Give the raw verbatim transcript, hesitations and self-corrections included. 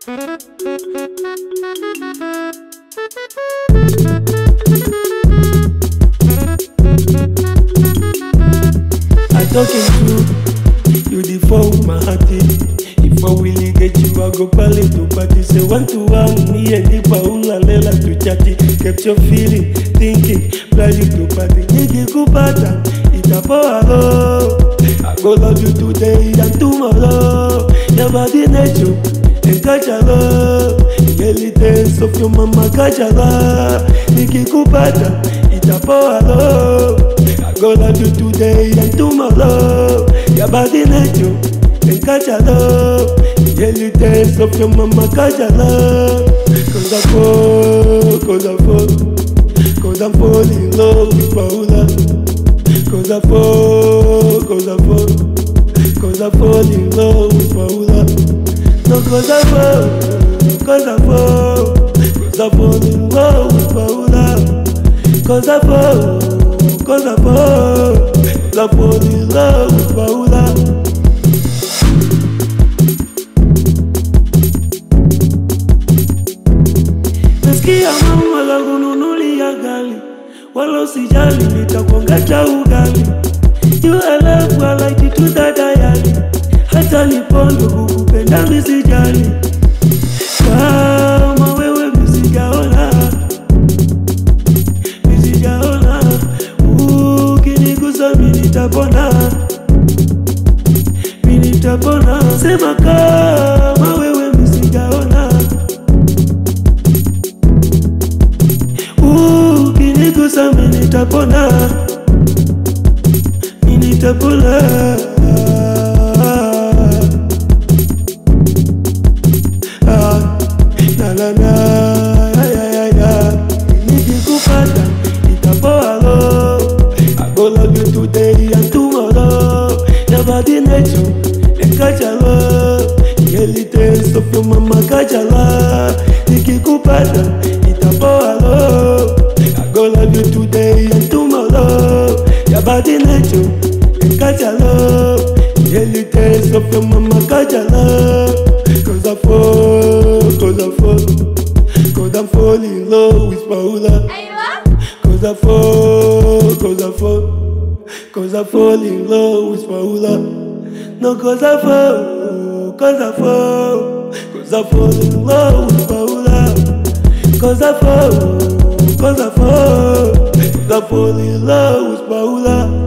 I talking true, you the fall with my heart. If I really get you, I go party to party. Say one to one, me and the Paula Lela to chatty. Kept your feeling, thinking, planning to party. Nigga go pattern, it's a power. I go love you today and tomorrow. Your body nature, and catch a love. Daily days of your mama catch a love. Nigga go pattern, it's a power. I go love you today and tomorrow. Your body nature, and catch a love. Daily days of your mama catch a love. Cause I fall, cause I fall, cause I fall in love with Paula. Cause I fall, cause I fall, cause I fall in love with Paula. No, cause I fall, cause I fall, cause I fall in love with Paula. Cause I fall, cause I fall, cause I fall in love with Paula. Nasikia mama la kununulia gali, wala usijali nitakuongeza ugali. You I love, I like it to that diary. Hata nipondo kukupenda misijali. Kama wewe misijaona, misijaona. Ukinigusa mimi nitapona, mimi nitapona. Sema kama wewe misijaona, ukinigusa mimi nitapona, mimi nitapona. Ah, na na na, ya ya ya. Nikikupata nitapoa lo. I go love you today and tomorrow. Your body nature, and catch a love. Daily days of your mama catch a love. Nikikupata nitapoa lo. I go love you today and tomorrow. Your body nature, and catch a love. Daily days of your mama catch a love. Cause I fall, cause I fall, cause I fall in love with Paula. Cause I fall, cause I fall, cause I fall in love with Paula. No, cause I fall, cause I fall, cause I fall in love with Paula. Cause I fall, cause I fall, cause I fall in love with Paula.